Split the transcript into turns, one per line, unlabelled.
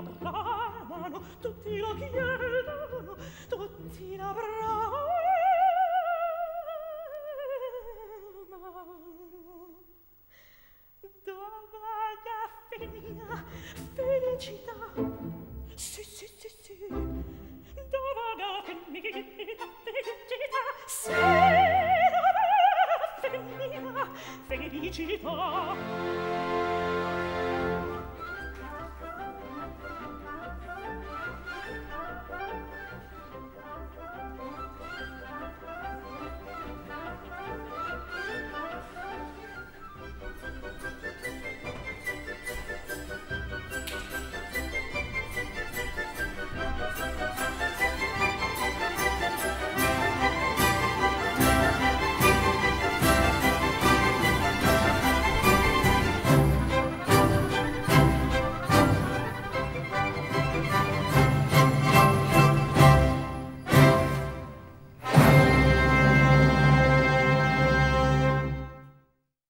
bramano, tutti lo chiedono, tutti la bramano. Dov'è femmina felicità? Sì, sì, sì, sì. Dov'è femmina felicità? Sì, dov'è femmina felicità?